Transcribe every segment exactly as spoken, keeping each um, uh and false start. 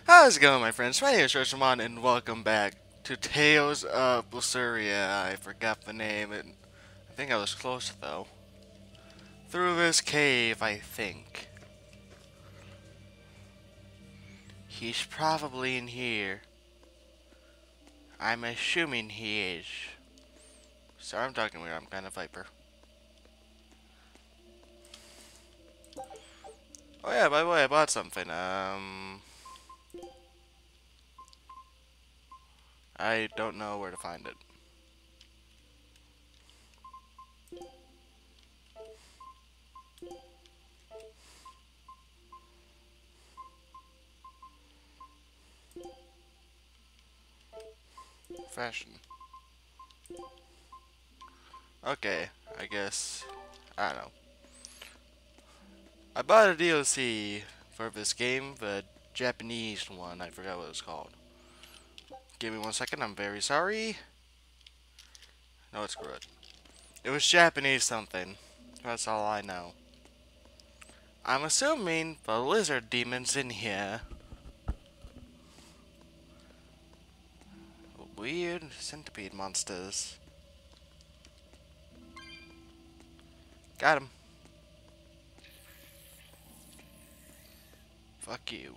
How's it going, my friends? My name is Roshamon, and welcome back to Tales of Blusteria. I forgot the name, and I think I was close, though. Through this cave, I think. He's probably in here. I'm assuming he is. Sorry, I'm talking weird. I'm kind of Viper. Oh yeah, by the way, I bought something. Um, I don't know where to find it. Fashion. Okay, I guess. I don't know. I bought a D L C for this game, the Japanese one. I forgot what it was called. Give me one second. I'm very sorry. No, it's good. It was Japanese something. That's all I know. I'm assuming the lizard demon's in here. Weird centipede monsters. Got him. Fuck you.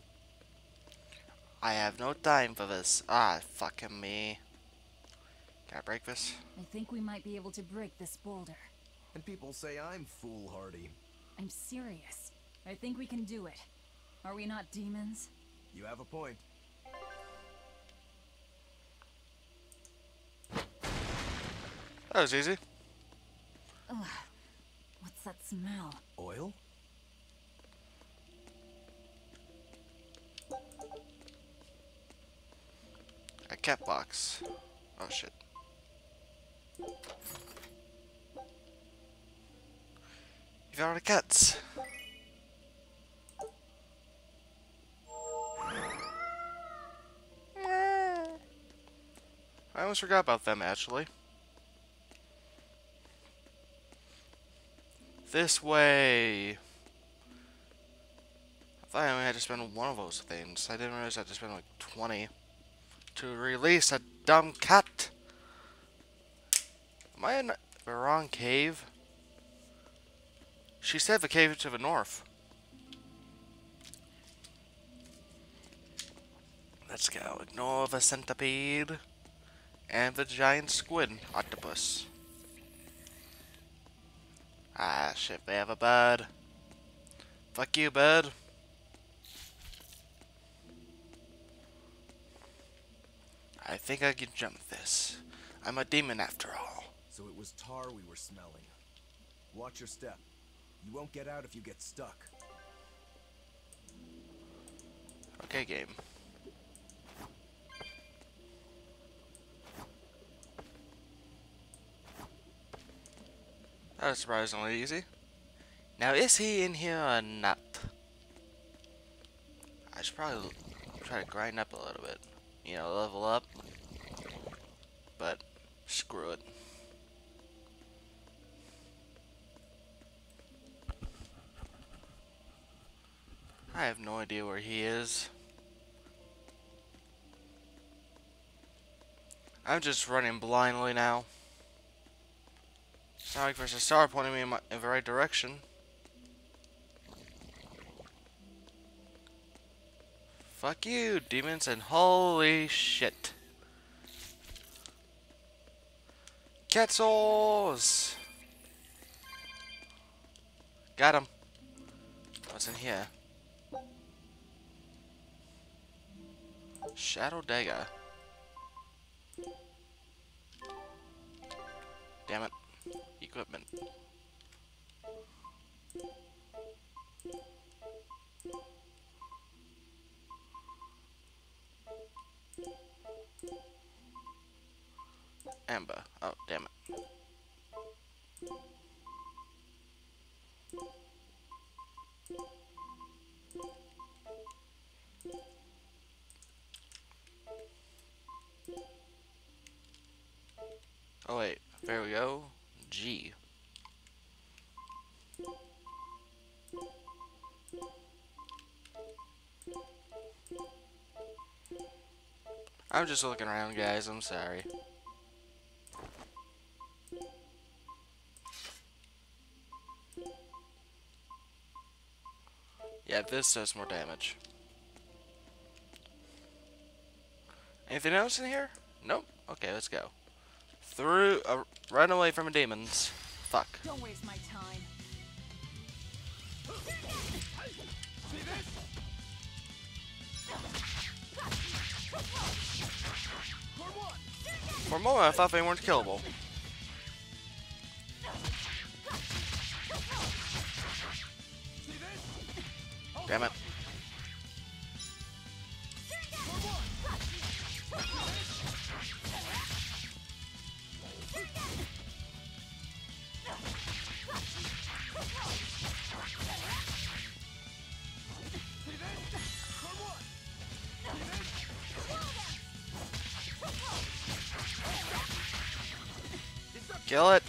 I have no time for this. Ah, fucking me. Can I break this? I think we might be able to break this boulder. And people say I'm foolhardy. I'm serious. I think we can do it. Are we not demons? You have a point. That was easy. Ugh. What's that smell? Oil? A cat box. Oh shit. You found the cats. I almost forgot about them actually. This way. I thought I only had to spend one of those things. I didn't realize I had to spend like twenty to release a dumb cat. Am I in the wrong cave? She said the cave to the north. Let's go. Ignore the centipede and the giant squid octopus. Ah, shit, they have a bird. Fuck you, bird. I think I can jump this. I'm a demon after all. So it was tar we were smelling. Watch your step. You won't get out if you get stuck. Okay, game. That was surprisingly easy. Now, is he in here or not? I should probably try to grind up a little bit. You know, level up. But, screw it. I have no idea where he is. I'm just running blindly now. It's not like there's a star pointing me in, my, in the right direction. Fuck you, demons, and holy shit. Quetzals! Got him. What's in here? Shadow Dagger. Damn it. Equipment. Amber. Oh, damn it. Oh wait, there we go. G. I'm just looking around, guys. I'm sorry. Yeah, this does more damage. Anything else in here? Nope. Okay, let's go. Through, uh, run away from demons. Fuck. Don't waste my time. For a moment, I thought they weren't killable. Damn it. Kill it.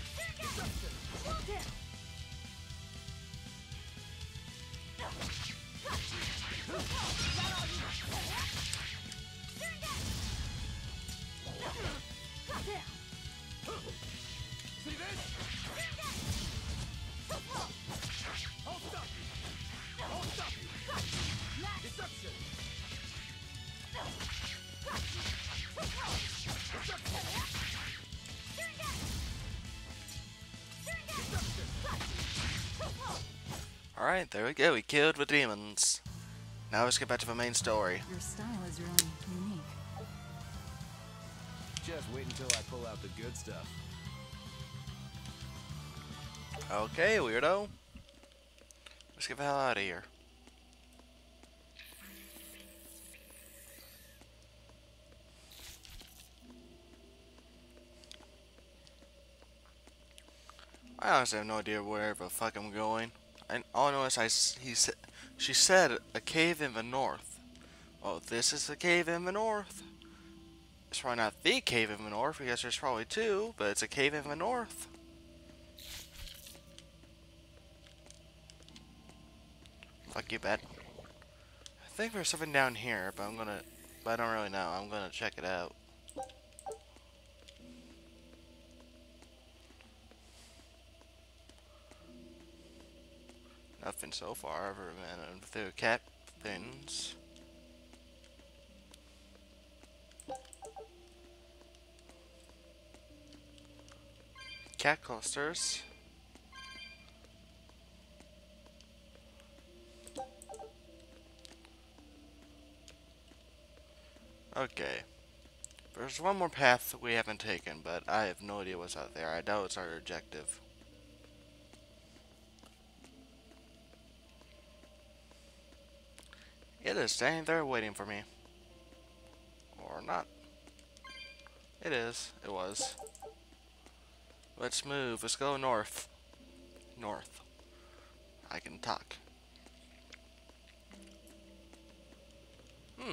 Alright, there we go. We killed the demons. Now let's get back to the main story. Your style is really unique. Just wait until I pull out the good stuff. Okay, weirdo. Let's get the hell out of here. I honestly have no idea where the fuck I'm going. I, all I know is I, s- he said, she said a cave in the north. Oh, this is the cave in the north. It's probably not the cave in the north because there's probably two, but it's a cave in the north. Fuck you, bad. I think there's something down here, but I'm gonna, but I don't really know. I'm gonna check it out. Nothing so far, other than the cat things. Cat clusters. Okay. There's one more path we haven't taken, but I have no idea what's out there. I doubt it's our objective. It is standing there waiting for me. Or not. It is. It was. Let's move. Let's go north. North. I can talk. Hmm.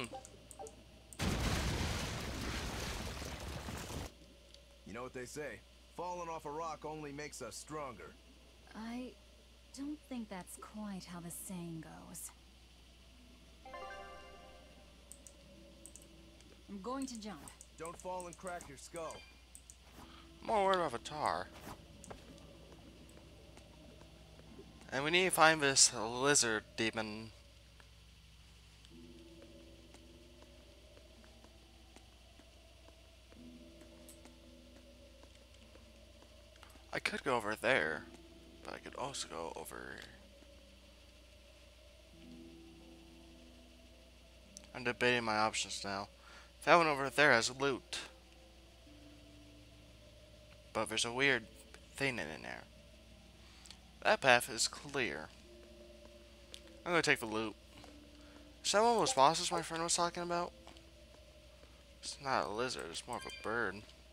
You know what they say? Falling off a rock only makes us stronger. I don't think that's quite how the saying goes. I'm going to jump. Don't fall and crack your skull. I'm more worried about Avatar. And we need to find this lizard demon. I could go over there, but I could also go over. I'm debating my options now. That one over there has loot, but there's a weird thing in there. That path is clear. I'm gonna take the loot. Is that one of those bosses my friend was talking about? It's not a lizard, it's more of a bird.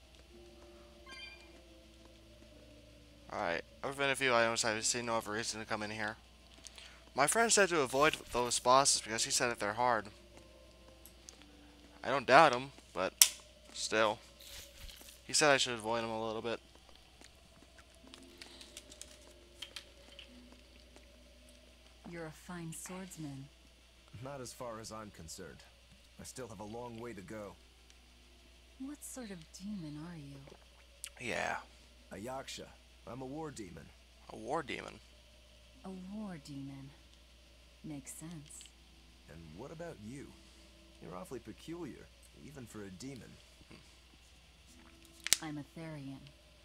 Alright, other than a few items, I see no other reason to come in here. My friend said to avoid those bosses because he said that they're hard. I don't doubt him, but still. He said I should avoid them a little bit. You're a fine swordsman. Not as far as I'm concerned. I still have a long way to go. What sort of demon are you? Yeah, A Yaksha. I'm a war demon. a war demon. A war demon. Makes sense. And what about you? You're awfully peculiar, even for a demon. I'm a Therian.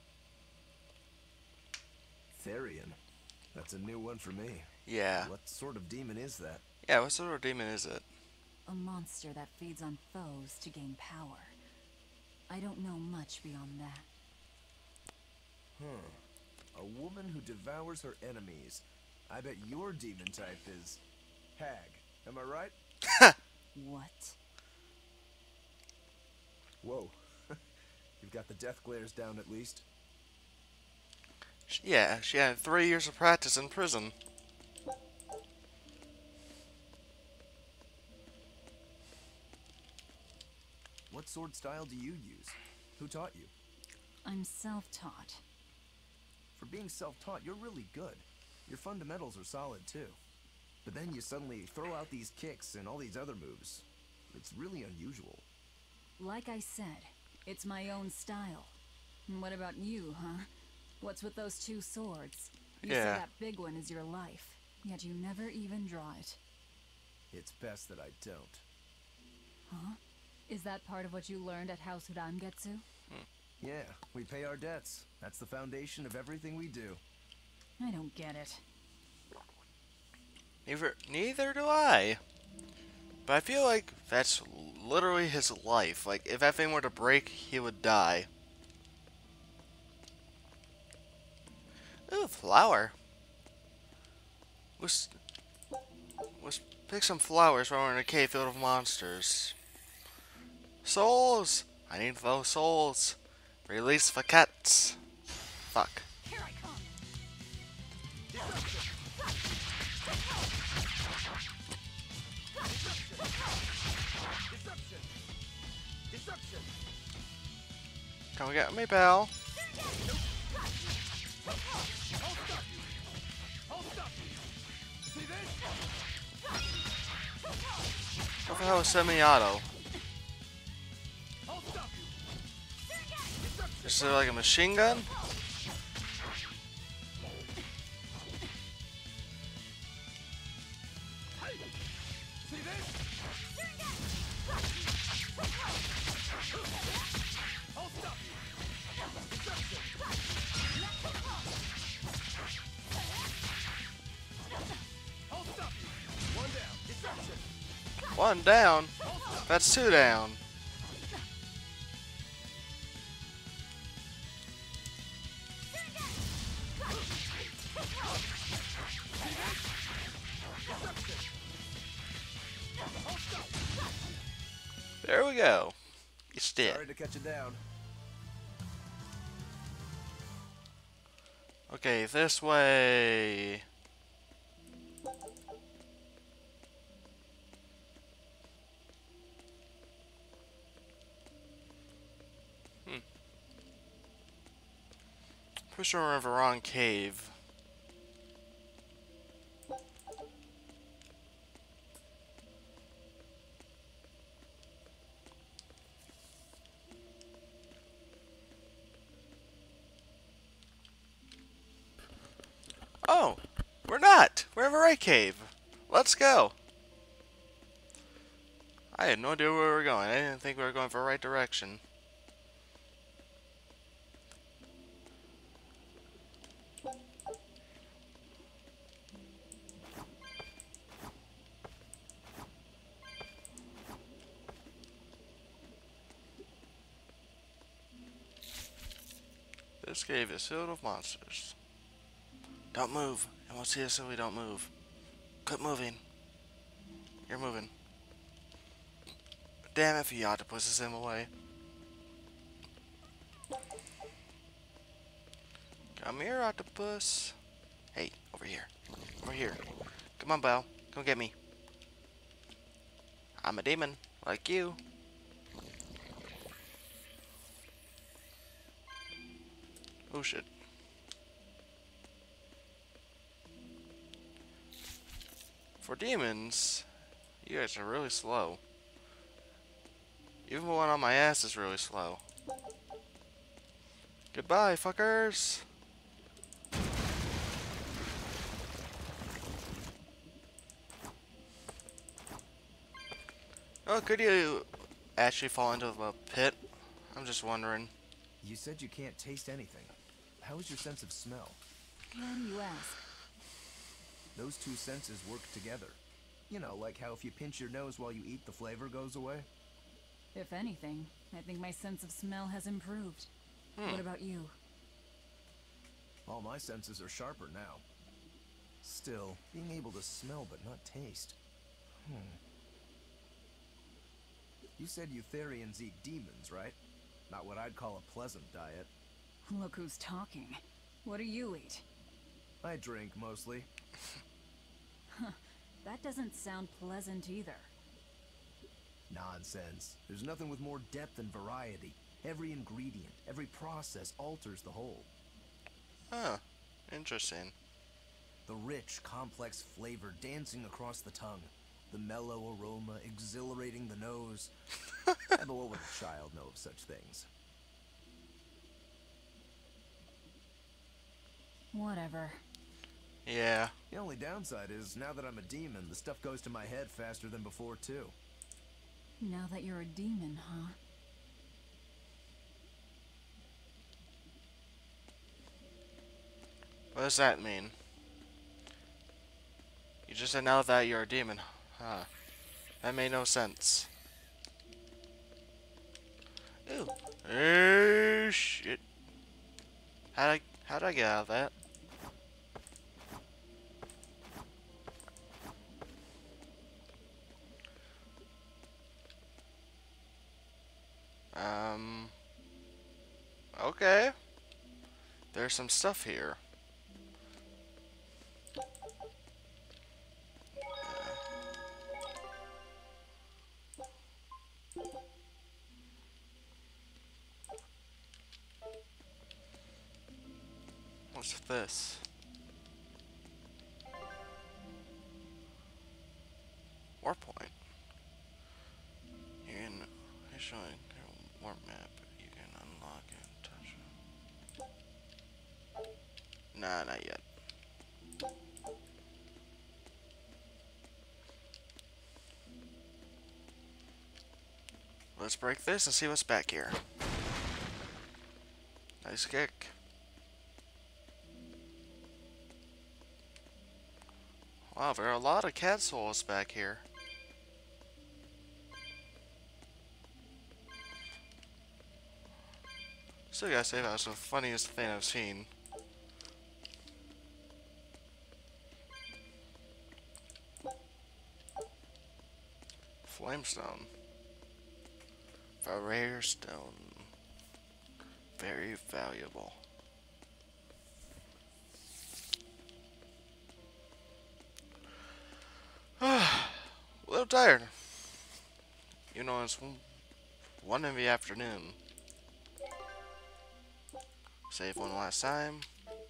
Therian? That's a new one for me. Yeah. What sort of demon is that? Yeah, what sort of demon is it? A monster that feeds on foes to gain power. I don't know much beyond that. Huh. A woman who devours her enemies. I bet your demon type is... Hag. Am I right? What? Whoa. You've got the death glares down at least. Sh- Yeah, she had three years of practice in prison. What sword style do you use? Who taught you? I'm self-taught. For being self-taught, you're really good. Your fundamentals are solid too. But then you suddenly throw out these kicks and all these other moves. It's really unusual. Like I said, it's my own style. And what about you, huh? What's with those two swords? You Yeah. say that big one is your life, yet you never even draw it. It's best that I don't. Huh? Is that part of what you learned at House Udangetsu? Yeah, we pay our debts. That's the foundation of everything we do. I don't get it. Neither, neither do I. But I feel like that's literally his life. Like, if that thing were to break, he would die. Ooh, flower. Let's, let's pick some flowers while we're in a cave filled with monsters. Souls! I need those souls. Release the cats. Fuck. Here I come! Deception! Deception! Come get me, pal. I'll stop you! I'll stop you! See this? What the hell is semi-auto? I'll stop you! Is it like a machine gun? Hey! See this? I'll stop you! Deception! I'll stop you! One down. Deception! One down. That's two down. There we go. It's dead. Sorry to cut you down. Okay, this way. Hmm. Pretty sure we're in the wrong cave. Oh, we're not. We're in the right cave. Let's go. I had no idea where we were going. I didn't think we were going for the right direction. This cave is filled with monsters. Don't move. It won't see us if we don't move. Quit moving. You're moving. Damn it, the octopus is in the way. Come here, octopus. Hey, over here. Over here. Come on, Belle. Come get me. I'm a demon, like you. Oh shit. For demons, you guys are really slow. Even the one on my ass is really slow. Goodbye, fuckers! Oh, could you actually fall into the pit? I'm just wondering. You said you can't taste anything. How is your sense of smell? Why do you ask? Those two senses work together. You know, like how if you pinch your nose while you eat, the flavor goes away. If anything, I think my sense of smell has improved. Hmm. What about you? All my senses are sharper now. Still, being able to smell but not taste. Hmm. You said Eutherians eat demons, right? Not what I'd call a pleasant diet. Look who's talking. What do you eat? I drink, mostly. That doesn't sound pleasant either. Nonsense. There's nothing with more depth and variety. Every ingredient, every process alters the whole. Huh. Interesting. The rich, complex flavor dancing across the tongue. The mellow aroma exhilarating the nose. And what would a child know of such things? Whatever. Yeah. The only downside is, now that I'm a demon, the stuff goes to my head faster than before, too. Now that you're a demon, huh? What does that mean? You just said now that you're a demon. Huh. That made no sense. Ew. Oh, shit. How'd I, how'd I get out of that? Um. Okay. There's some stuff here. What's this? Warp point. You can show a warp map. You can unlock and touch. Nah, not yet. Let's break this and see what's back here. Nice kick. Wow, there are a lot of cat souls back here. Still gotta say that was the funniest thing I've seen. Flamestone. A rare stone. Very valuable. A little tired. You know, it's one in the afternoon. Save one last time.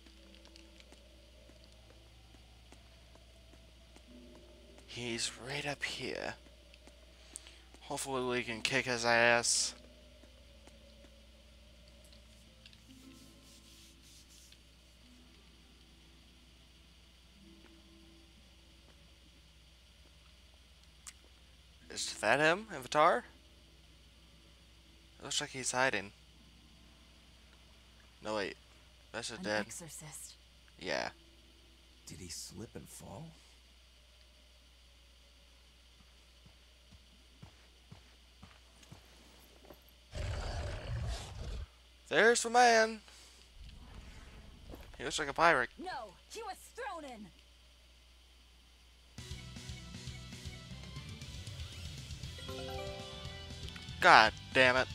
He's right up here. Hopefully we can kick his ass. Is that him, Avatar? It looks like he's hiding. No, wait. That's a An dead. exorcist. Yeah. Did he slip and fall? There's the man. He looks like a pirate. No, he was thrown in. God damn it.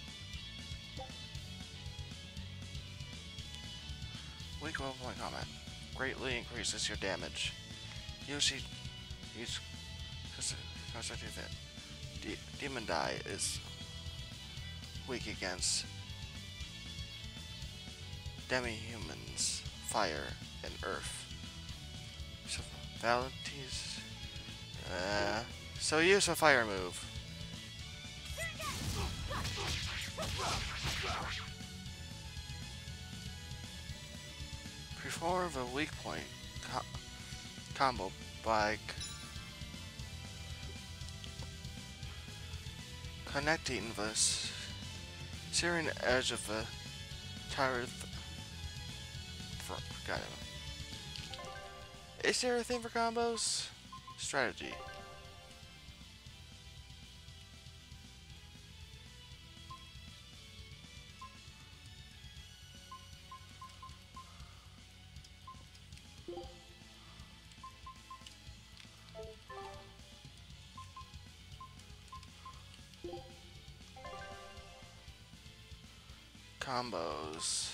Weak level point combat. Greatly increases your damage. Usually, use constructive that De Demon Die is weak against demi-humans, fire, and earth. So, Valentine's. Uh, so use a fire move. Perform a weak point co combo by connecting the searing edge of the tire. Got it. Is there a thing for combos? Strategy. Combos.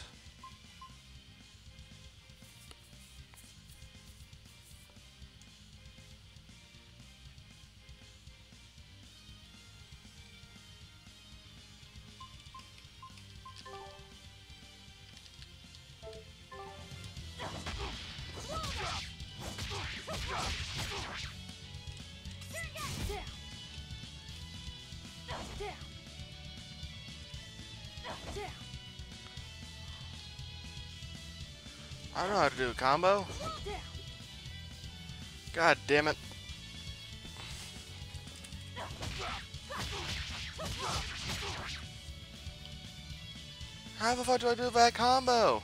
I don't know how to do a combo. God damn it. How the fuck do I do that combo?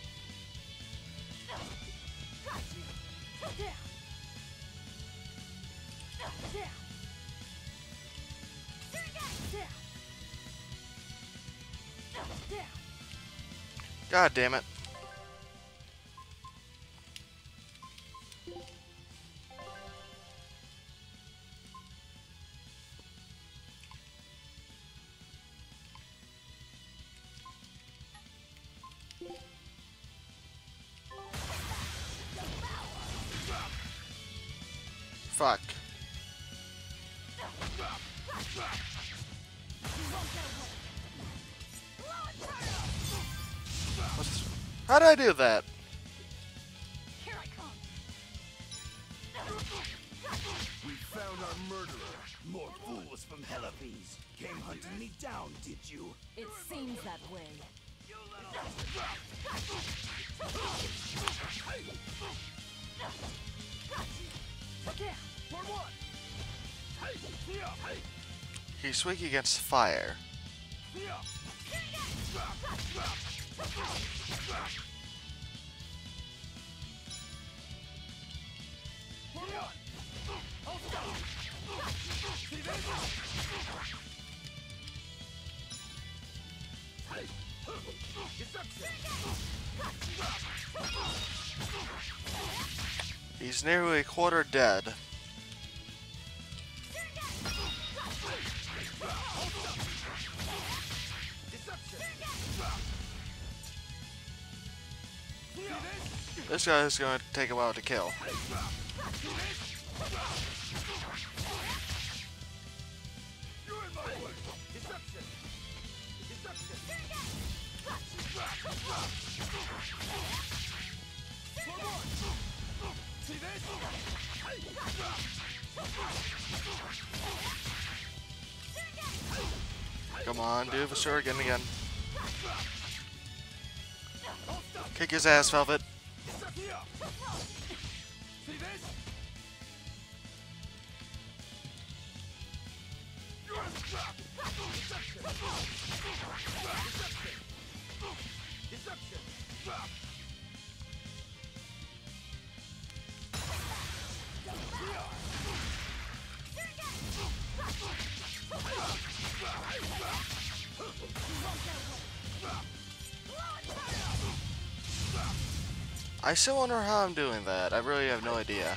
God damn it. Fuck. What's, how did I do that? Here I come. We found our murderer. More fools from Helipes. Came hunting me down, did you? It seems that way. He's weak against fire. He's nearly a quarter dead. This guy is going to take a while to kill. Come on, do the shuriken again. Kick his ass, Velvet. I still wonder how I'm doing that. I really have no idea.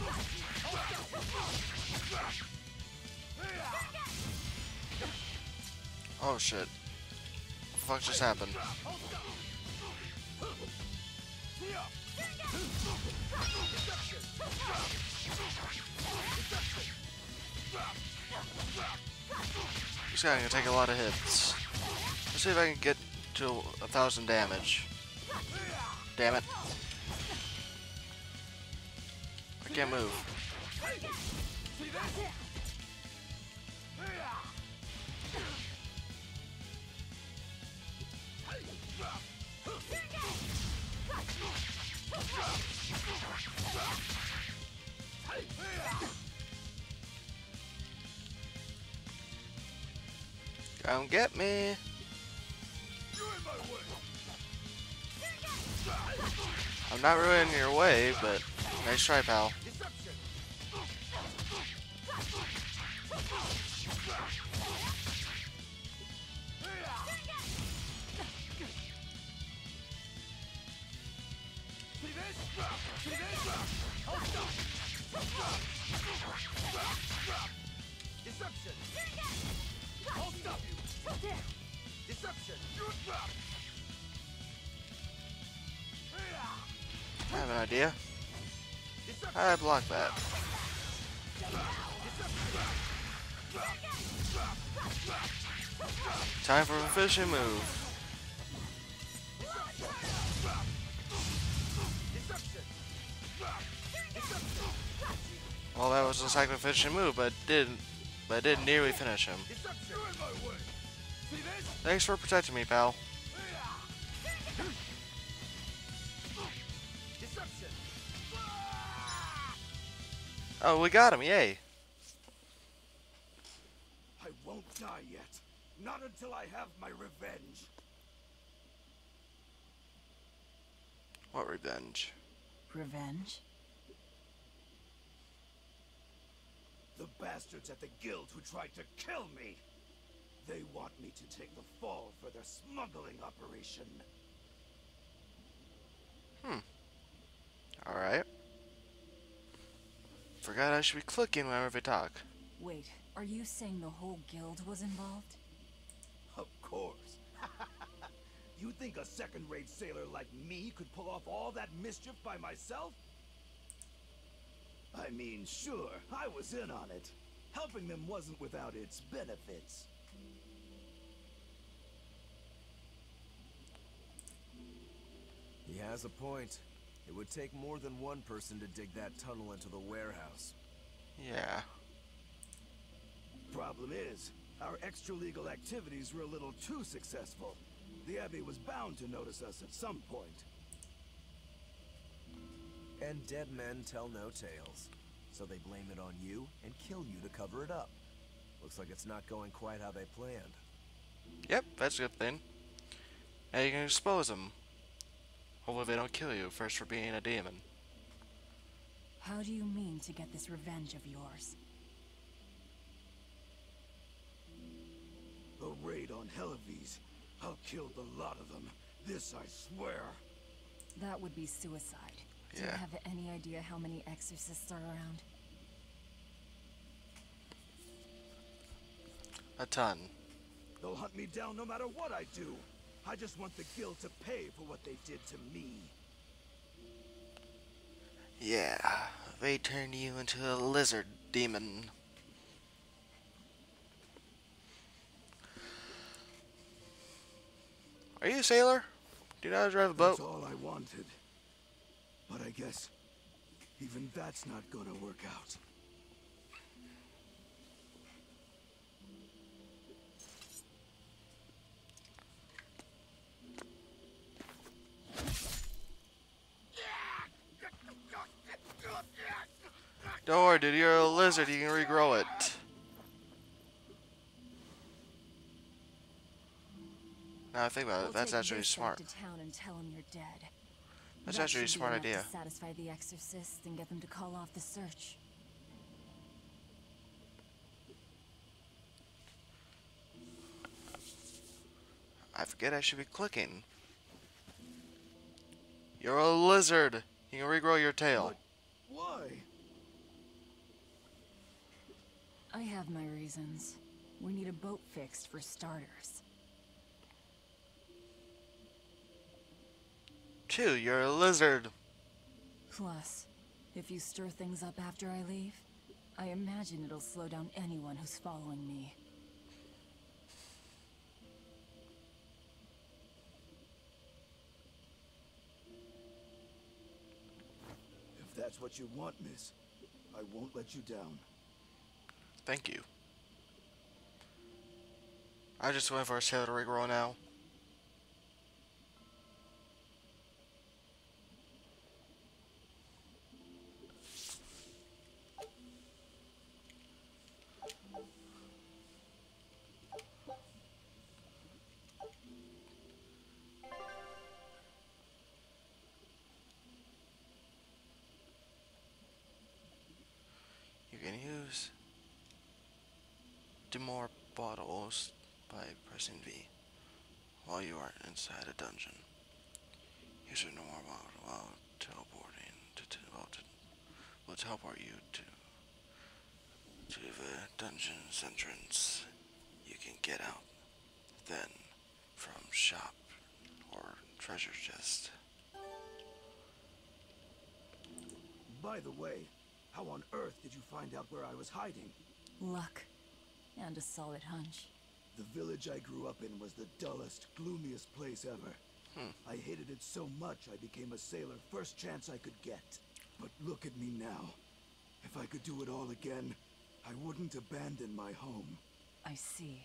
Oh shit. What the fuck just happened? This guy can take a lot of hits. Let's see if I can get to a thousand damage. Damn it. I can't move. Don't get me. I'm not ruining your way, but nice try, pal. Deception! I'll stop you! Deception! I have an idea. I block that. Time for a fishing move. Well, that was a second finishing move, but didn't, but I didn't nearly finish him. Thanks for protecting me, pal. Oh, we got him! Yay! I won't die yet. Not until I have my revenge. What revenge? Revenge? The bastards at the guild who tried to kill me. They want me to take the fall for their smuggling operation. Hmm. Alright. Forgot I should be clicking whenever we talk. Wait, are you saying the whole guild was involved? Of course. You think a second-rate sailor like me could pull off all that mischief by myself? I mean, sure, I was in on it. Helping them wasn't without its benefits. He has a point. It would take more than one person to dig that tunnel into the warehouse. Yeah. Problem is, our extra-legal activities were a little too successful. The Abbey was bound to notice us at some point. And dead men tell no tales. So they blame it on you and kill you to cover it up. Looks like it's not going quite how they planned. Yep, that's a good thing. Now you can expose them. Hopefully they don't kill you first for being a demon. How do you mean to get this revenge of yours? A raid on Hellawes. I'll kill the lot of them. This I swear. That would be suicide. Do you Yeah. have any idea how many exorcists are around? A ton. They'll hunt me down no matter what I do. I just want the guild to pay for what they did to me. Yeah, they turned you into a lizard demon. Are you a sailor? Do you know how to drive a boat? That's all I wanted. But I guess even that's not gonna work out. Don't worry, dude. You're a lizard. You can regrow it. Now I think about it. We'll That's take actually this guy smart. to town and tell him you're dead. That's That actually a should be smart enough idea. to satisfy the exorcists and get them to call off the search. I forget I should be clicking. You're a lizard. You can regrow your tail. But why? I have my reasons. We need a boat fixed for starters. Two, you're a lizard. Plus, if you stir things up after I leave, I imagine it'll slow down anyone who's following me. If that's what you want, miss, I won't let you down. Thank you. I just went for a Sailor Rig roll now. You can use two more bottles by pressing V while you are inside a dungeon. Use a normal bottle while teleporting to, to, well, to will teleport you to to the dungeon's entrance. You can get out then from shop or treasure chest. By the way, how on earth did you find out where I was hiding? Luck. And a solid hunch. The village I grew up in was the dullest, gloomiest place ever. Hmm. I hated it so much I became a sailor first chance I could get. But look at me now. If I could do it all again, I wouldn't abandon my home. I see.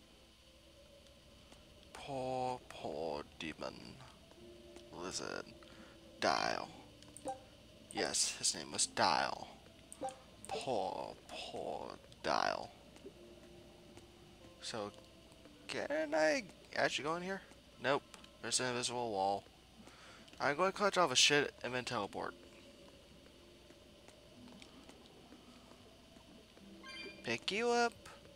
Poor, poor demon. Lizard. Dial. Yes, his name was Dial. Poor, poor Dial. So, can I actually go in here? Nope. There's an invisible wall. I'm going to clutch all the shit and then teleport. Pick you up.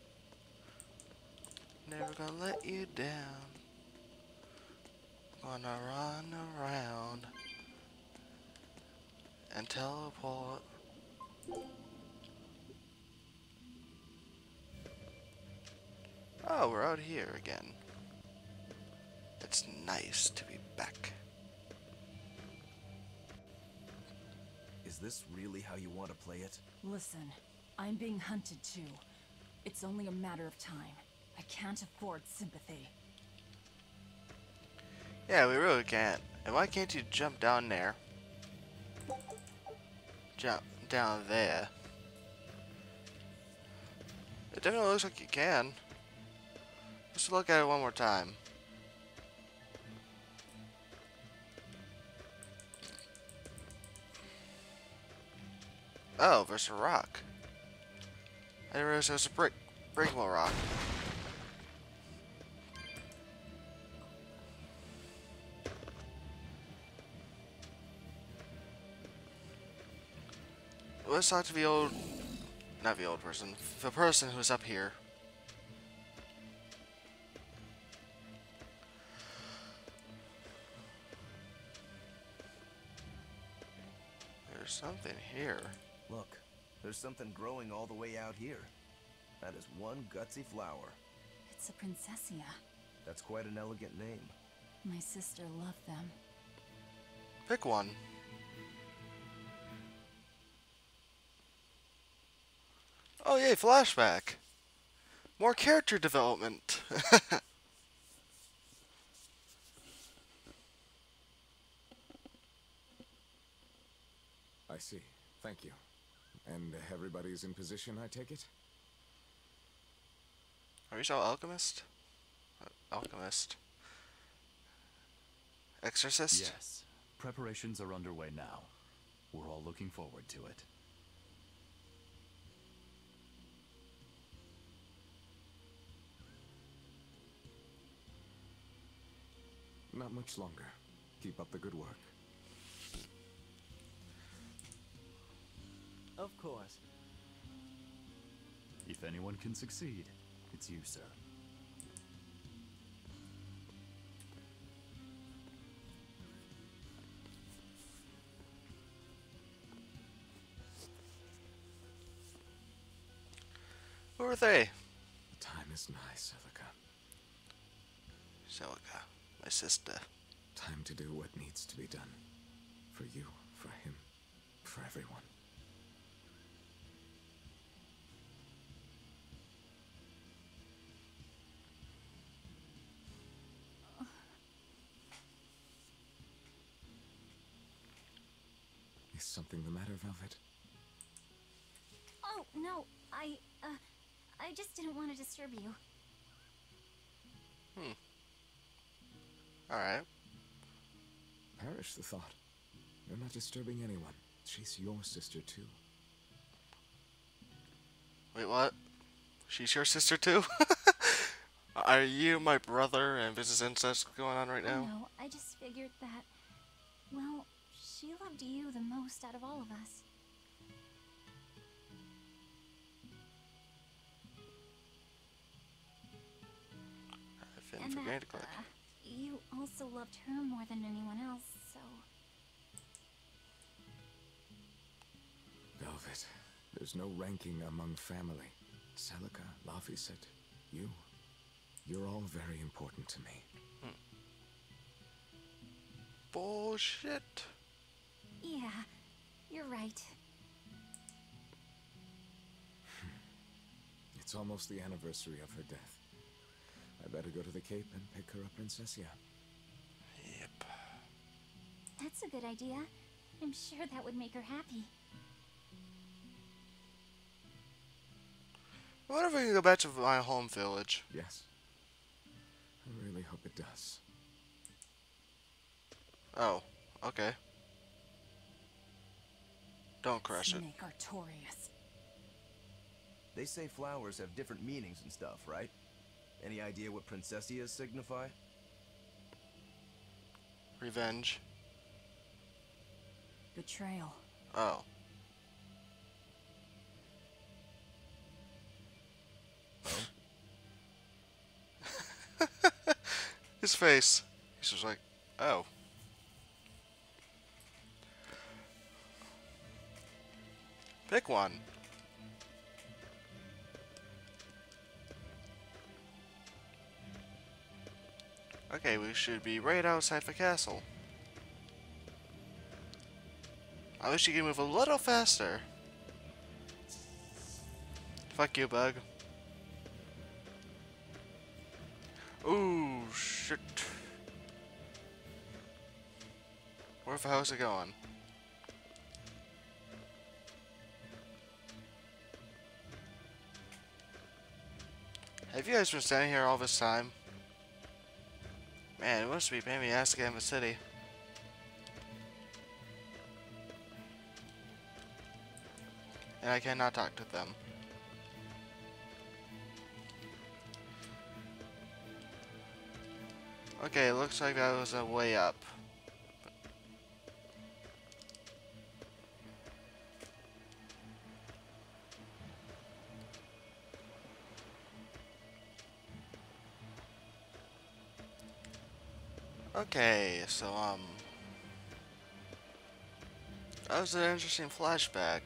Never gonna let you down. Gonna run around and teleport. Oh, we're out here again. It's nice to be back. Is this really how you want to play it? Listen, I'm being hunted too. It's only a matter of time. I can't afford sympathy. Yeah, we really can't. And why can't you jump down there? Jump down there. It definitely looks like you can. Let's look at it one more time. Oh, there's a rock. I didn't realize there was a brick, breakable rock. Let's talk to the old, not the old person, the person who's up here. There's something here. Look, there's something growing all the way out here. That is one gutsy flower. It's a Princessia. That's quite an elegant name. My sister loved them. Pick one. Oh yay, flashback. More character development. I see. Thank you. And everybody's in position, I take it? Are you still alchemist? Uh, alchemist. Exorcist? Yes. Preparations are underway now. We're all looking forward to it. Not much longer. Keep up the good work. Of course. If anyone can succeed, it's you, sir. birthday! The time is nigh, Celica. Celica, my sister. Time to do what needs to be done. For you, for him, for everyone. Is something the matter, Velvet? Oh, no, I, uh, I just didn't want to disturb you. Hmm. Alright. Perish the thought. You're not disturbing anyone. She's your sister, too. Wait, what? She's your sister too? Are you my brother and this is incest going on right now? No, I just figured that, well, she loved you the most out of all of us. I've been And forgetting that, to click. uh, you also loved her more than anyone else, so... Velvet, there's no ranking among family. Celica, Laphicet, you. You're all very important to me. Bullshit. Yeah, you're right. It's almost the anniversary of her death. I better go to the Cape and pick her up Princessia. Yep. That's a good idea. I'm sure that would make her happy. What if we can go back to my home village? Yes. I really hope it does. Oh, okay. Don't crush it. Snake Artorias. They say flowers have different meanings and stuff, right? Any idea what Princessias signify? Revenge. Betrayal. Oh. His face. He's just like, oh. Pick one. Okay, we should be right outside the castle. I wish you could move a little faster. Fuck you, bug. Ooh, shit. Where the hell's it going? Have you guys been standing here all this time? Man, it must be paying me ass to get in the city. And I cannot talk to them. Okay, looks like that was a way up. Okay, so, um... that was an interesting flashback.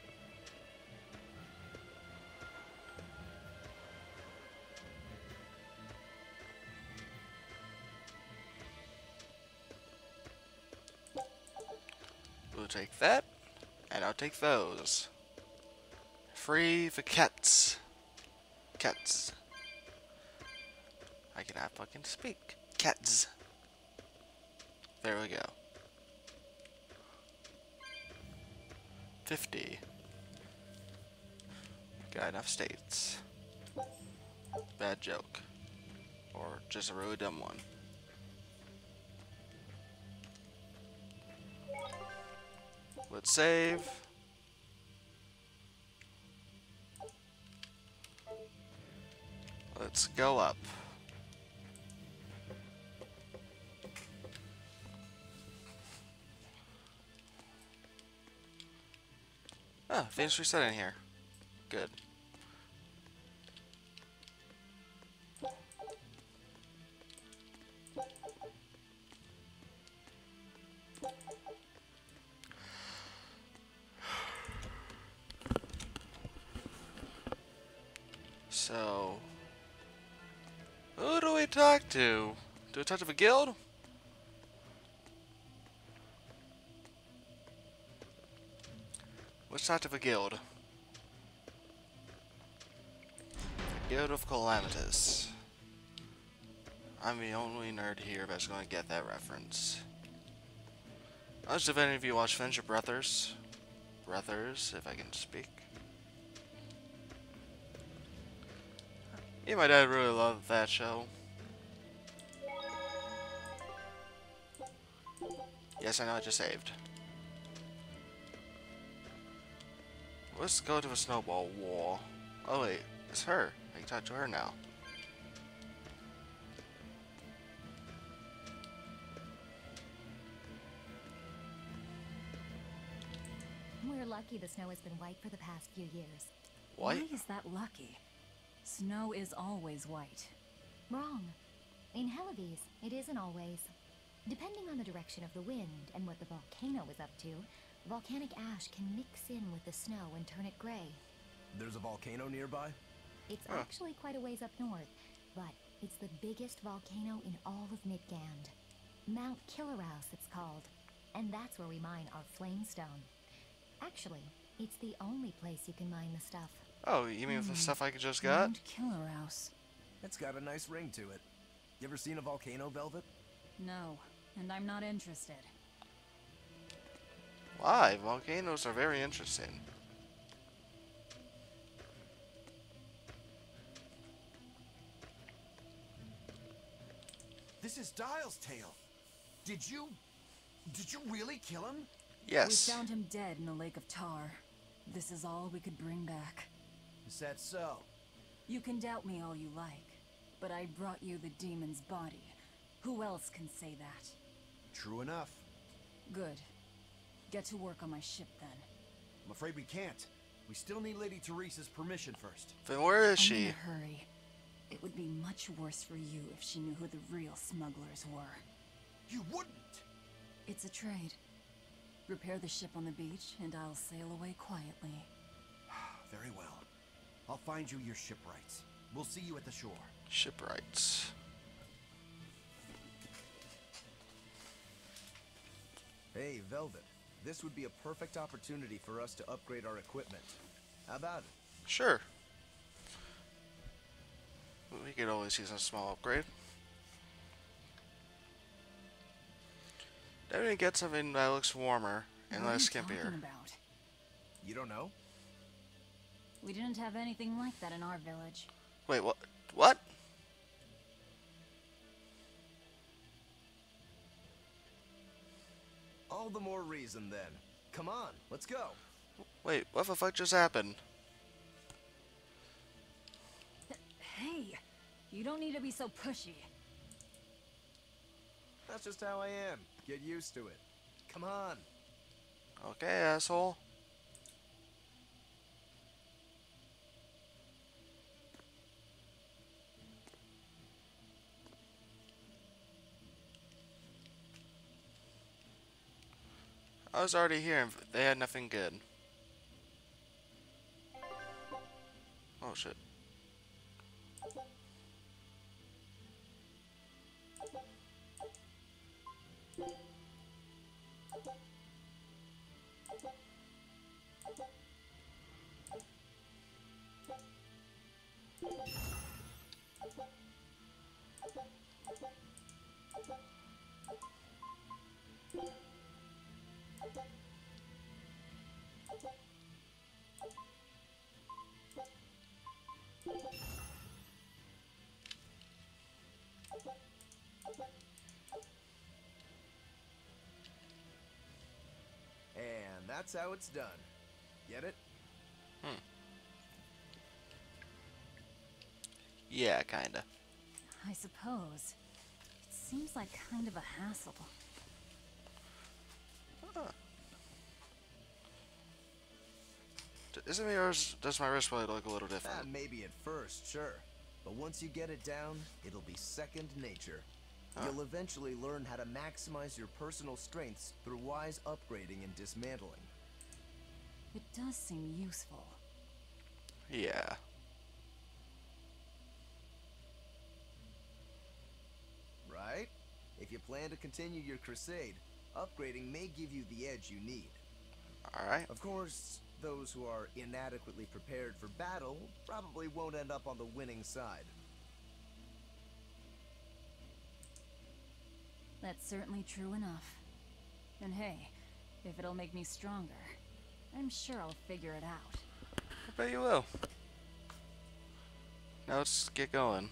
We'll take that, and I'll take those. Free the cats. Cats. I cannot fucking speak. Cats. There we go. fifty. Got enough states. Bad joke. Or just a really dumb one. Let's save. Let's go up. Ah, things reset in here. Good. So, who do we talk to? Do we talk to the guild? Let's talk to the guild. The Guild of Calamitous. I'm the only nerd here that's going to get that reference. Unless if any of you watch Friendship Brothers. Brothers, if I can speak. Yeah, my dad really loved that show. Yes, I know I just saved. Let's go to the snowball wall. Oh wait, it's her. I can talk to her now. We're lucky the snow has been white for the past few years. White? Why is that lucky? Snow is always white. Wrong. In Hellebes, it isn't always. Depending on the direction of the wind and what the volcano is up to, volcanic ash can mix in with the snow and turn it gray. There's a volcano nearby? It's Huh. actually quite a ways up north, but it's the biggest volcano in all of Midgand. Mount Killerhouse, it's called. And that's where we mine our flamestone. Actually, it's the only place you can mine the stuff. Oh, you mean the stuff I just got? Mount Killerhouse. It's got a nice ring to it. You ever seen a volcano, Velvet? No, and I'm not interested. Why? Volcanoes are very interesting. This is Dial's tale. Did you... Did you really kill him? Yes. We found him dead in a lake of tar. This is all we could bring back. Is that so? You can doubt me all you like, but I brought you the demon's body. Who else can say that? True enough. Good. Get to work on my ship then. I'm afraid we can't. We still need Lady Teresa's permission first. Then where is I'm she? in a hurry. It would be much worse for you if she knew who the real smugglers were. You wouldn't! It's a trade. Repair the ship on the beach, and I'll sail away quietly. Very well. I'll find you your shipwrights. We'll see you at the shore. Shipwrights. Hey, Velvet. This would be a perfect opportunity for us to upgrade our equipment. How about it? Sure. We could always use a small upgrade. Then we get something that looks warmer and What are less you skimpier. talking about? You don't know? We didn't have anything like that in our village. Wait, what? What? All the more reason then. Come on, let's go. Wait, what the fuck just happened? Hey, you don't need to be so pushy. That's just how I am. Get used to it. Come on. Okay, asshole. I was already here and they had nothing good. Oh shit. And that's how it's done. Get it? Yeah, kinda. I suppose. It seems like kind of a hassle. D- Isn't yours? Does my wrist blade look a little Ah, different? maybe at first, sure. But once you get it down, it'll be second nature. Huh. You'll eventually learn how to maximize your personal strengths through wise upgrading and dismantling. It does seem useful. Yeah. if you plan to continue your crusade, upgrading may give you the edge you need. Alright. Of course, those who are inadequately prepared for battle probably won't end up on the winning side. That's certainly true enough. And hey, if it'll make me stronger, I'm sure I'll figure it out. I bet you will. Now let's get going.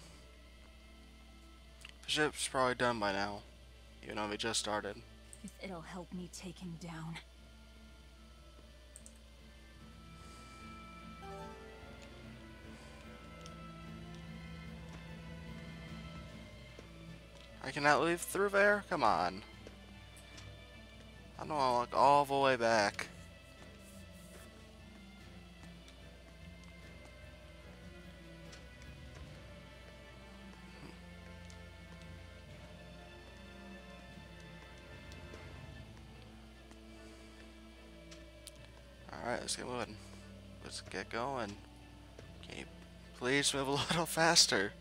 The ship's probably done by now, even though we just started. If it'll help me take him down. I cannot leave through there? Come on. I don't want to look all the way back. Alright, let's get moving. Let's get going. Can you please move a little faster?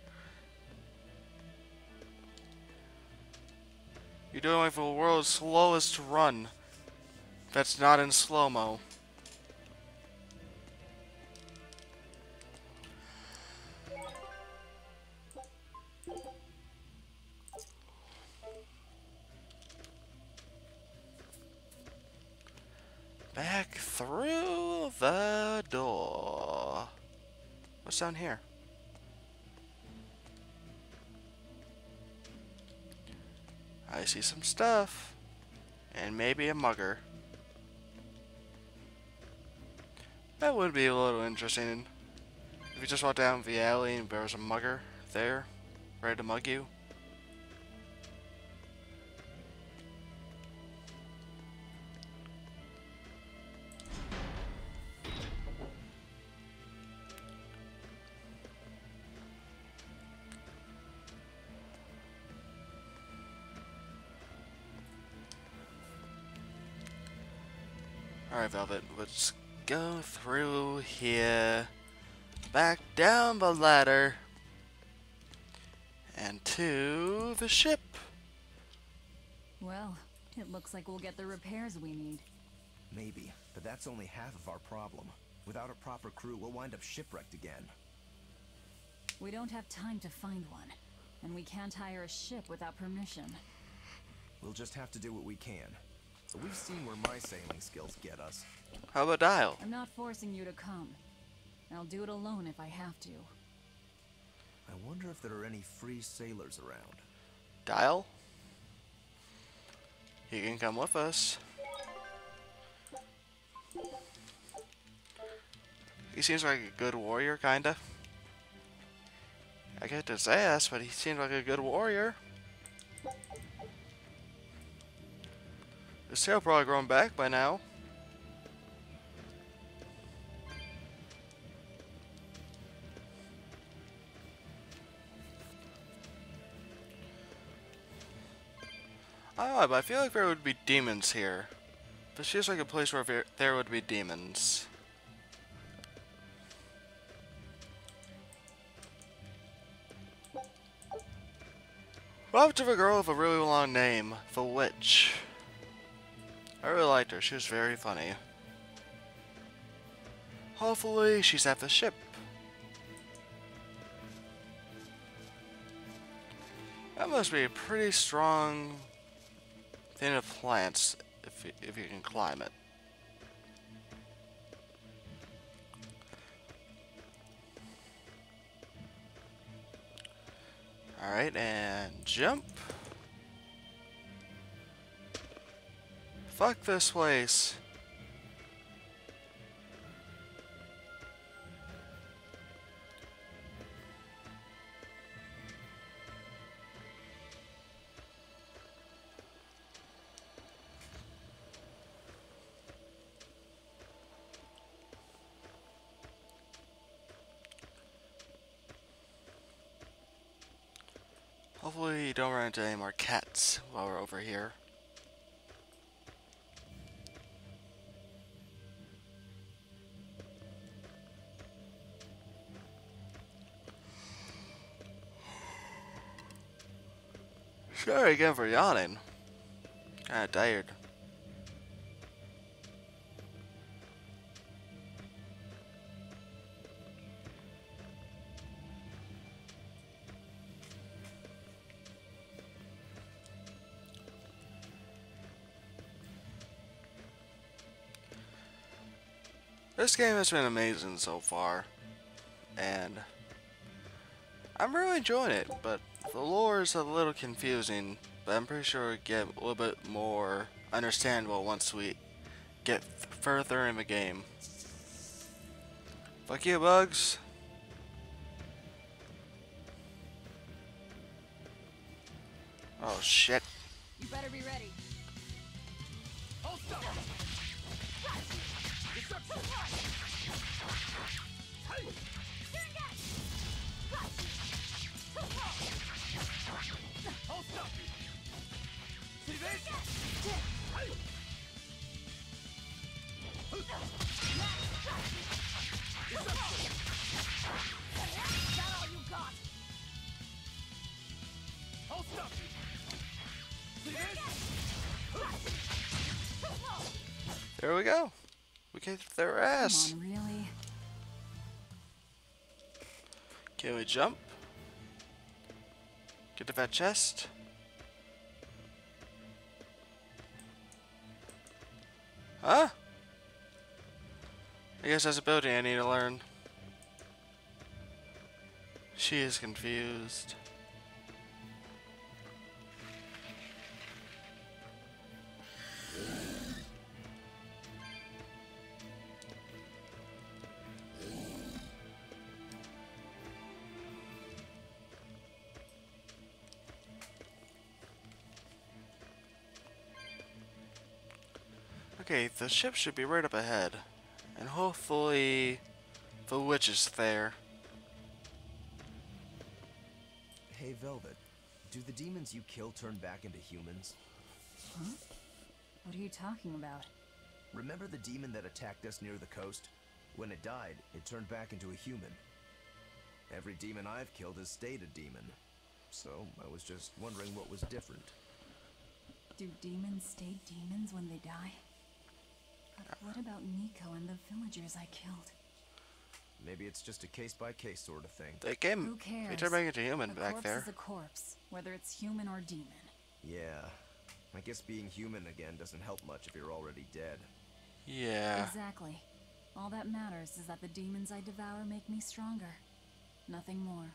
You're doing like the world's slowest run. That's not in slow-mo. Back through the door. What's down here? I see some stuff. And maybe a mugger. That would be a little interesting. If you just walk down the alley and there was a mugger there, ready to mug you. Alright, Velvet, let's go through here, back down the ladder, and to the ship. Well, it looks like we'll get the repairs we need. Maybe, but that's only half of our problem. Without a proper crew, we'll wind up shipwrecked again. We don't have time to find one, and we can't hire a ship without permission. We'll just have to do what we can. But we've seen where my sailing skills get us. How about Dial? I'm not forcing you to come. I'll do it alone if I have to. I wonder if there are any free sailors around. Dial? He can come with us. He seems like a good warrior, kinda. I get his ass, but he seems like a good warrior. His tail probably grown back by now. I don't know, but I feel like there would be demons here. This feels like a place where there, there would be demons. What to the girl with a really long name, the Witch? I really liked her. She was very funny. Hopefully, she's at the ship. That must be a pretty strong thing of plants if you, if you can climb it. Alright, and jump. Fuck this place. Hopefully you don't run into any more cats while we're over here. Sorry again for yawning. Kinda tired. This game has been amazing so far, and I'm really enjoying it, but the lore is a little confusing, but I'm pretty sure it'll get a little bit more understandable once we get further in the game. Fuck you, Bugs. Oh shit. You better be ready. There we go. We kicked their ass. Come on, really? Can we jump? Get to that chest. Huh? I guess that's a ability I need to learn. She is confused. Okay, the ship should be right up ahead. And hopefully the witch is there. Hey, Velvet. Do the demons you kill turn back into humans? Huh? What are you talking about? Remember the demon that attacked us near the coast? When it died, it turned back into a human. Every demon I've killed has stayed a demon. So, I was just wondering what was different. Do demons stay demons when they die? But what about Nico and the villagers I killed? Maybe it's just a case-by-case sort of thing. They came. Who cares? They turned back into human a back corpse there. is a corpse, whether it's human or demon. Yeah. I guess being human again doesn't help much if you're already dead. Yeah. Exactly. All that matters is that the demons I devour make me stronger. Nothing more.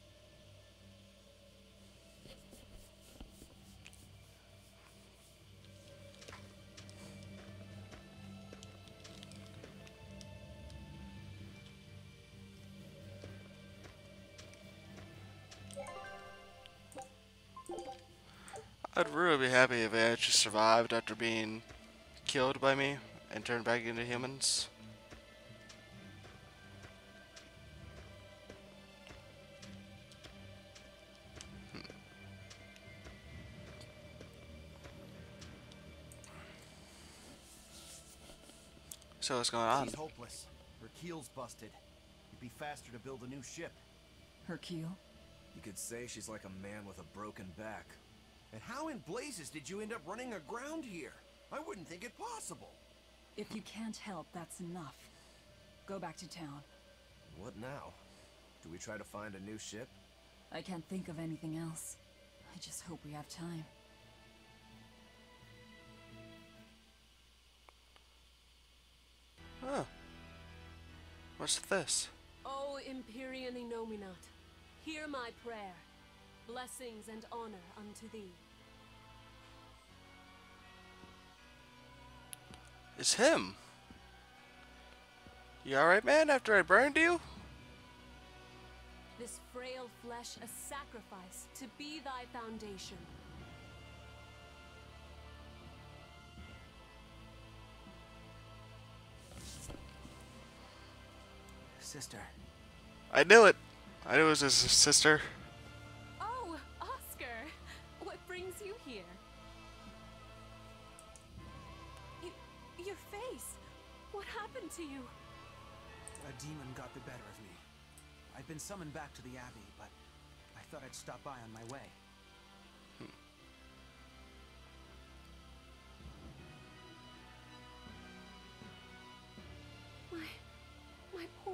I'd really be happy if they actually survived after being killed by me and turned back into humans. Hmm. So what's going on? She's hopeless. Her keel's busted. It'd be faster to build a new ship. Hercule? You could say she's like a man with a broken back. And how in blazes did you end up running aground here? I wouldn't think it possible. If you can't help, that's enough. Go back to town. What now? Do we try to find a new ship? I can't think of anything else. I just hope we have time. Huh. What's this? O Empyrean Innominat, hear my prayer. Blessings and honor unto thee. It's him. You alright, man, after I burned you? This frail flesh a sacrifice to be thy foundation. Sister. I knew it. I knew it was his sister. Oh, Oscar! What brings you here? You, your face! What happened to you? A demon got the better of me. I've been summoned back to the Abbey, but I thought I'd stop by on my way.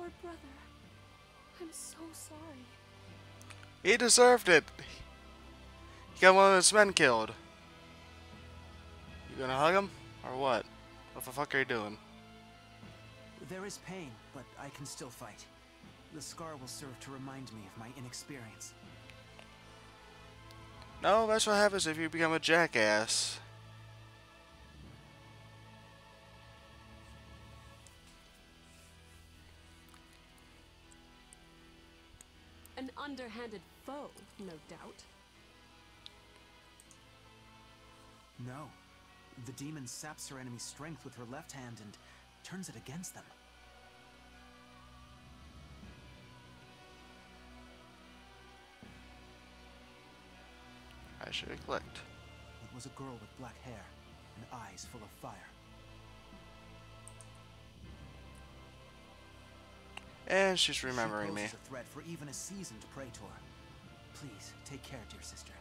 coward brother. I'm so sorry. He deserved it. He got one of his men killed. You gonna hug him? Or what? What the fuck are you doing? There is pain, but I can still fight. The scar will serve to remind me of my inexperience. No, that's what happens if you become a jackass. An underhanded foe, no doubt. No. The demon saps her enemy's strength with her left hand and turns it against them. I should have clicked. It was a girl with black hair and eyes full of fire. And she's remembering me. She poses a threat for even a seasoned praetor. Please, take care, dear sister.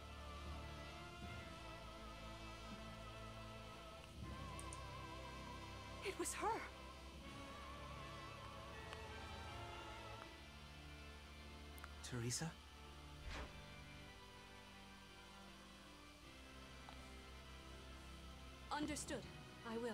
It was her. Teresa? Understood. I will.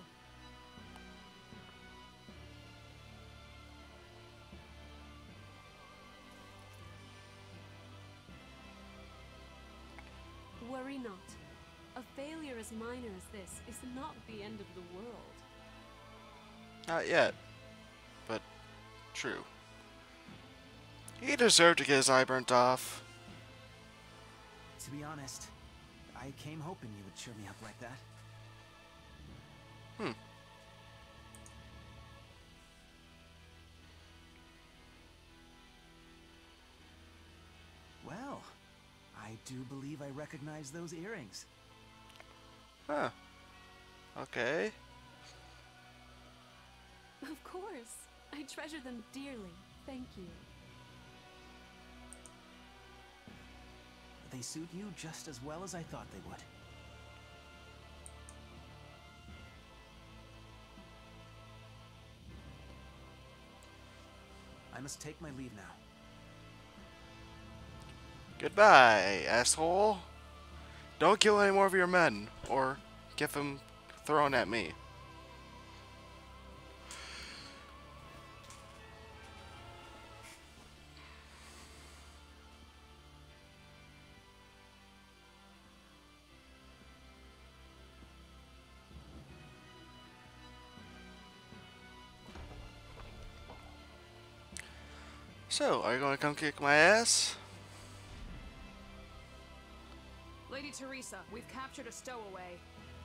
Worry not. A failure as minor as this is not the end of the world. Not yet. But true. He deserved to get his eye burnt off. To be honest, I came hoping you would cheer me up like that. Hmm. Well, I do believe I recognize those earrings. Huh. Okay. Of course. I treasure them dearly. Thank you. They suit you just as well as I thought they would. I must take my leave now. Goodbye, asshole. Don't kill any more of your men, or get them thrown at me. So, are you going to come kick my ass? Lady Teresa, we've captured a stowaway.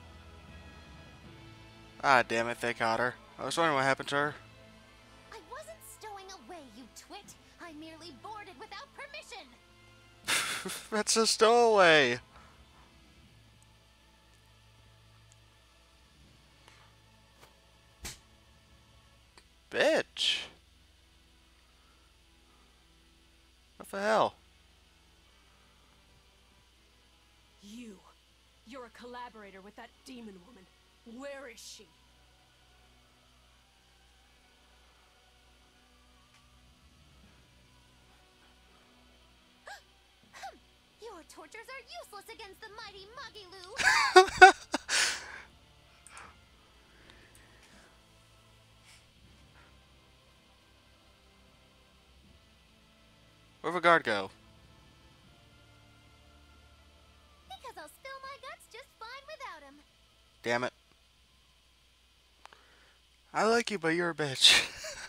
Ah, damn it, they caught her. I was wondering what happened to her. I wasn't stowing away, you twit. I merely boarded without permission. That's a stowaway. Bitch. What the hell? You. You're a collaborator with that demon woman. Where is she? Your tortures are useless against the mighty Magilu. Where'd the guard go? Because I'll spill my guts just fine without him. Damn it. I like you, but you're a bitch.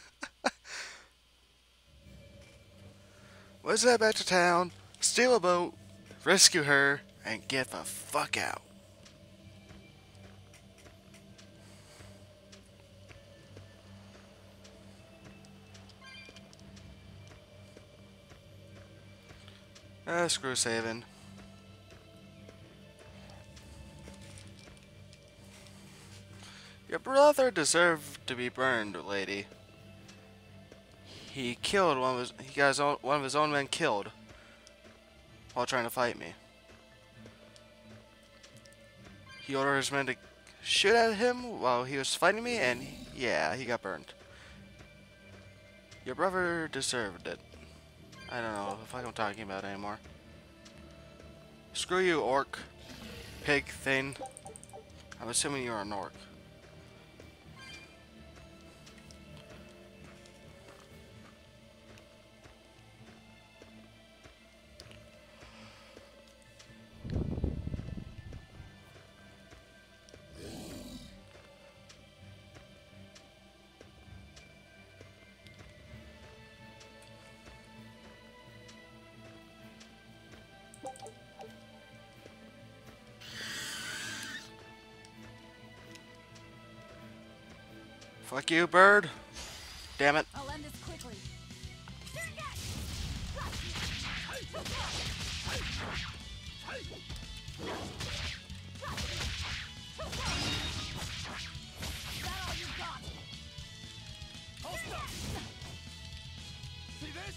Let's head back to town, steal a boat, rescue her, and get the fuck out. Ah, screw saving. Your brother deserved to be burned, lady. He killed one of his. He got his own, one of his own men killed while trying to fight me. He ordered his men to shoot at him while he was fighting me, and yeah, he got burned. Your brother deserved it. I don't know if I'm talking about anymore. Screw you, orc. Pig thing. I'm assuming you're an orc. Fuck you, bird. Damn it. I'll end this quickly. See this?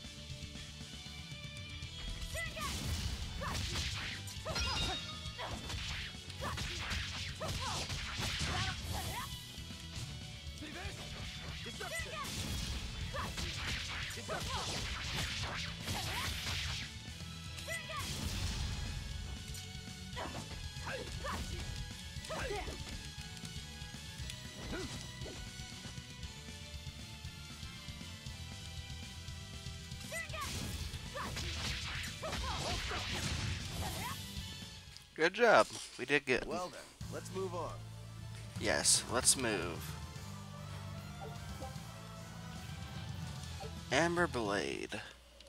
See this? Deception! Deception! Good job. We did good. Well then, let's move on. Yes, let's move. Amber Blade.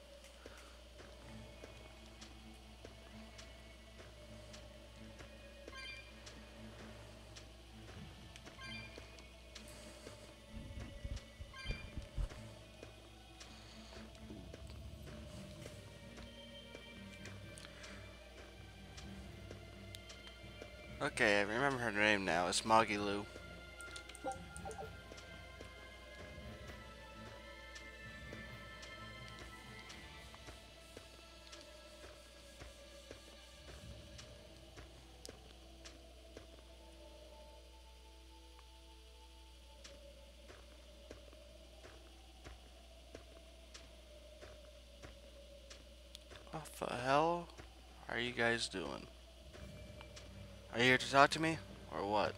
Okay, I remember her name now. It's Magilu. What the hell are you guys doing? Are you here to talk to me, or what?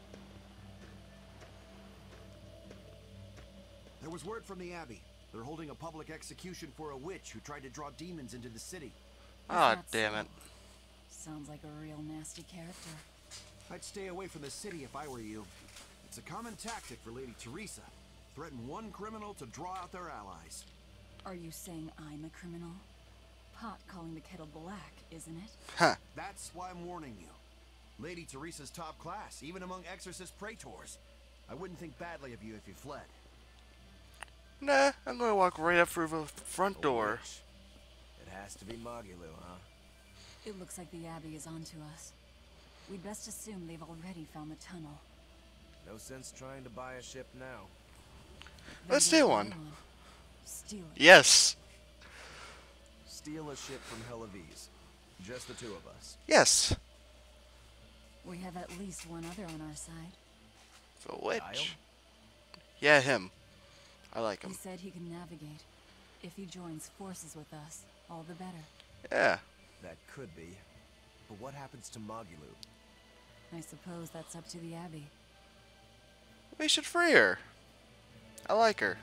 There was word from the Abbey. They're holding a public execution for a witch who tried to draw demons into the city. Ah, damn it. Sounds like a real nasty character. I'd stay away from the city if I were you. It's a common tactic for Lady Teresa. Threaten one criminal to draw out their allies. Are you saying I'm a criminal? Pot calling the kettle black, isn't it? Huh. That's why I'm warning you. Lady Teresa's top class, even among exorcist praetors. I wouldn't think badly of you if you fled. Nah, I'm gonna walk right up through the front door. It has to be Magilu, huh? It looks like the Abbey is onto us. We'd best assume they've already found the tunnel. No sense trying to buy a ship now. Let's steal one. Steal it. Yes. Steal a ship from Helavis. Just the two of us. Yes. We have at least one other on our side. The witch. Yeah, him. I like him. He said he can navigate. If he joins forces with us, all the better. Yeah. That could be. But what happens to Magilu? I suppose that's up to the Abbey. We should free her. I like her.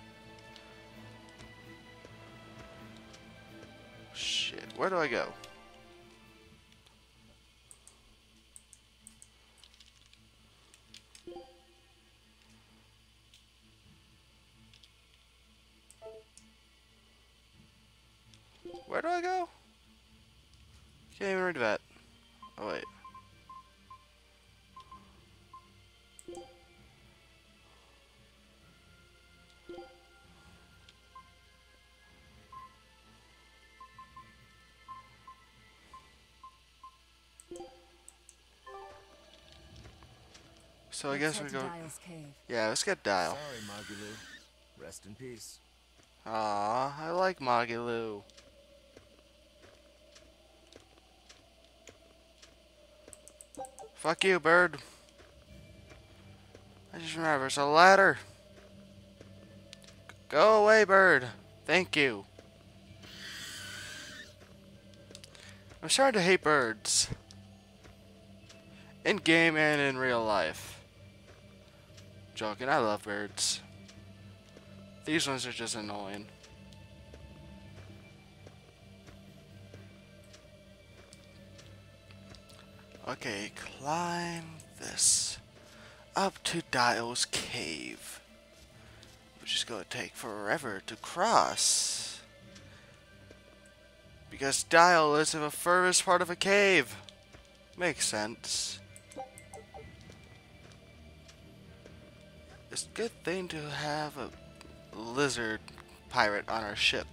Shit, where do I go? Where do I go? Can't even read that. Oh wait. So I guess we go. Yeah, let's get Dial. Sorry, Magilu. Rest in peace. Aw, I like Magilu. Fuck you, bird. I just remember, it's a ladder. Go away, bird. Thank you. I'm starting to hate birds. In game and in real life. Joking, I love birds. These ones are just annoying. Okay, climb this up to Dial's cave, which is going to take forever to cross. Because Dial is in the furthest part of a cave. Makes sense. It's a good thing to have a lizard pirate on our ship.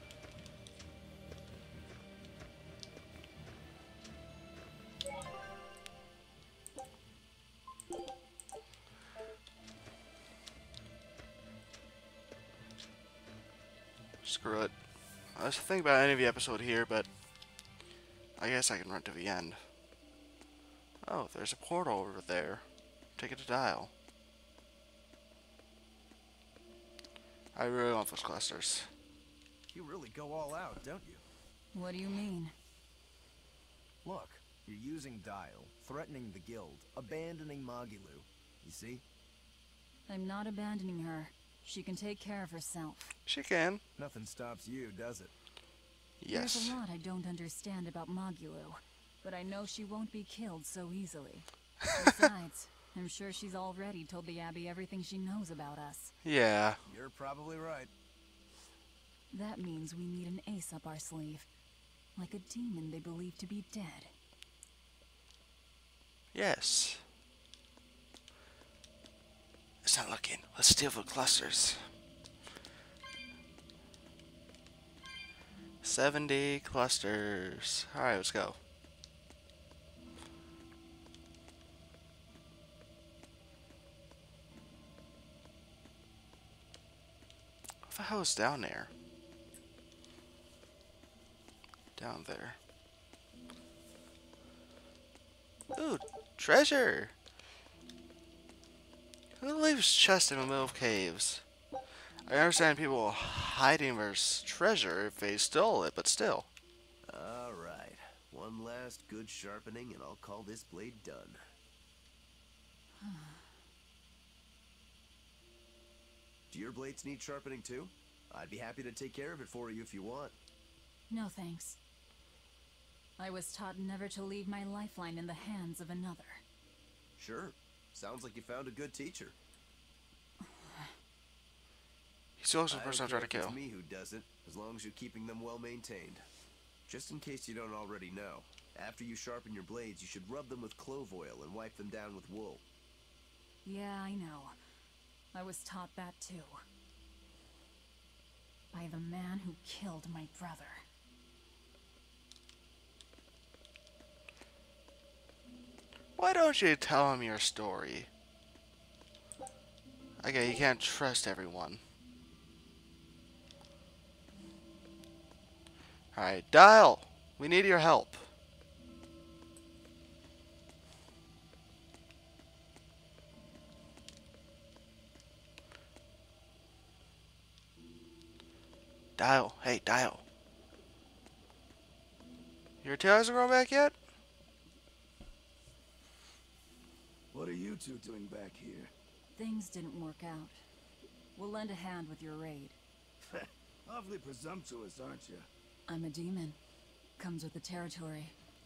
Screw it. I was thinking about ending the episode here, but I guess I can run to the end. Oh, there's a portal over there. Take it to Dial. I really want those clusters. You really go all out, don't you? What do you mean? Look, you're using Dial, threatening the guild, abandoning Magilou. You see? I'm not abandoning her. She can take care of herself. She can. Nothing stops you, does it? Yes. There's a lot I don't understand about Magilou, but I know she won't be killed so easily. Besides, I'm sure she's already told the Abbey everything she knows about us. Yeah. You're probably right. That means we need an ace up our sleeve. Like a demon they believe to be dead. Yes. It's not looking. Let's steal the clusters. seventy clusters. Alright, let's go. What the hell is down there? Down there. Ooh, treasure! Who leaves chests in the middle of caves? I understand people hiding their treasure if they stole it, but still. Alright. One last good sharpening and I'll call this blade done. Do your blades need sharpening too? I'd be happy to take care of it for you if you want. No thanks. I was taught never to leave my lifeline in the hands of another. Sure. Sounds like you found a good teacher. He's also the I person I'm don't trying to care if kill. it's me who does it, as long as you're keeping them well maintained. Just in case you don't already know, after you sharpen your blades, you should rub them with clove oil and wipe them down with wool. Yeah, I know. I was taught that too. By the man who killed my brother. Why don't you tell him your story? Okay, you can't trust everyone. Alright, Dial! We need your help. Dial, hey, Dial. Your tail hasn't grown back yet? What are you two doing back here? Things didn't work out. We'll lend a hand with your raid. Awfully presumptuous, aren't you? I'm a demon. Comes with the territory.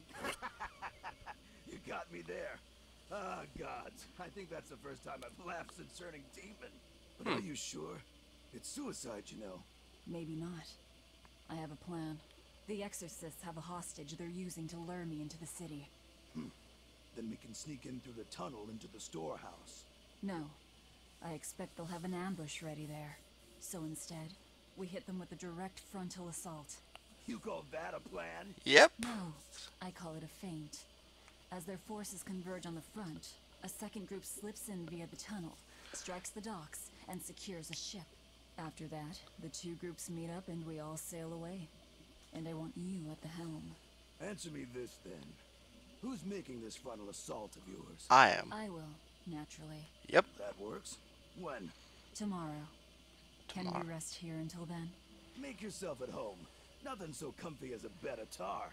You got me there. Ah, gods. I think that's the first time I've laughed since turning demon. But Hmm. are you sure? It's suicide, you know. Maybe not. I have a plan. The exorcists have a hostage they're using to lure me into the city. Hmm. Then we can sneak in through the tunnel into the storehouse. No. I expect they'll have an ambush ready there. So instead, we hit them with a direct frontal assault. You call that a plan? Yep. No, I call it a feint. As their forces converge on the front, a second group slips in via the tunnel, strikes the docks, and secures a ship. After that, the two groups meet up and we all sail away. And I want you at the helm. Answer me this, then. Who's making this frontal assault of yours? I am. I will, naturally. Yep. That works. When? Tomorrow. Can we rest here until then? Make yourself at home. Nothing so comfy as a bed of tar.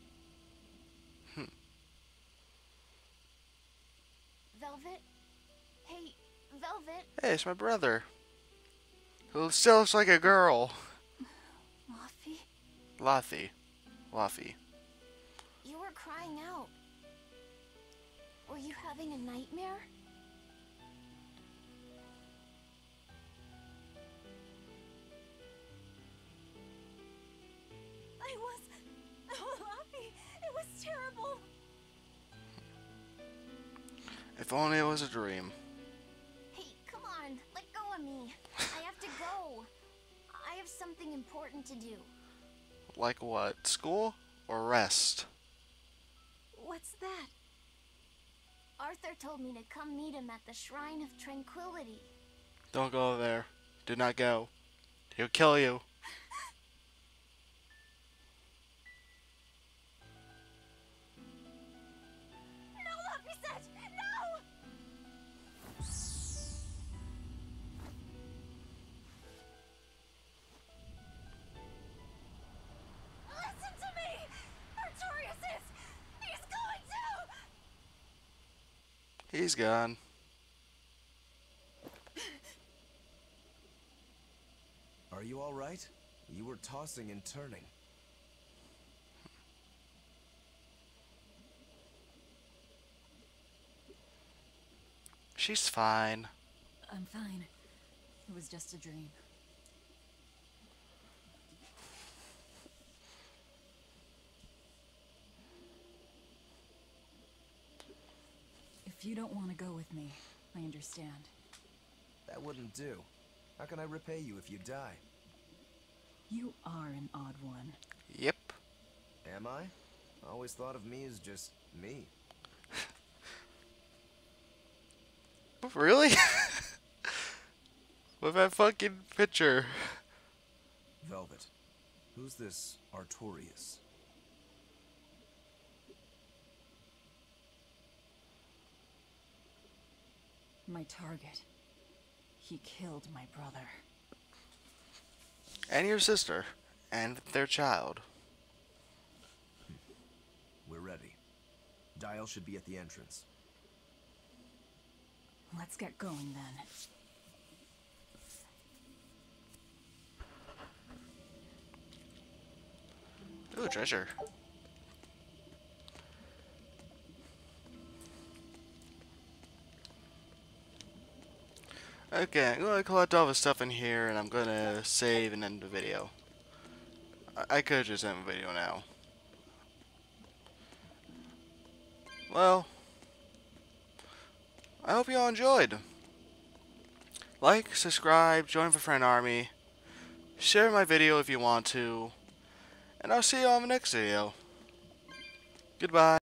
Velvet? Hey, Velvet? Hey, it's my brother. Who still looks like a girl. Laufey? Laufey. Laufey. You were crying out. Were you having a nightmare? I was... Oh, Laufey, it was terrible. If only it was a dream. Hey, come on, let go of me. I have to go. I have something important to do. Like what? School or rest? What's that? Arthur told me to come meet him at the Shrine of Tranquility. Don't go there. Do not go. He'll kill you. No, Laphicet! No! Listen to me! Artorius is... He's going to... He's gone. Are you all right? You were tossing and turning. She's fine. I'm fine. It was just a dream. If you don't want to go with me, I understand. That wouldn't do. How can I repay you if you die? You are an odd one. Yep. Am I? I always thought of me as just me. Really? With that fucking picture. Velvet, who's this Artorius? My target. He killed my brother. And your sister. And their child. We're ready. Dial should be at the entrance. Let's get going then. Ooh, treasure. Okay, I'm gonna collect all the stuff in here and I'm gonna save and end the video. I, I could just end the video now. Well, I hope you all enjoyed. Like, subscribe, join the friend army, share my video if you want to, and I'll see you on the next video. Goodbye.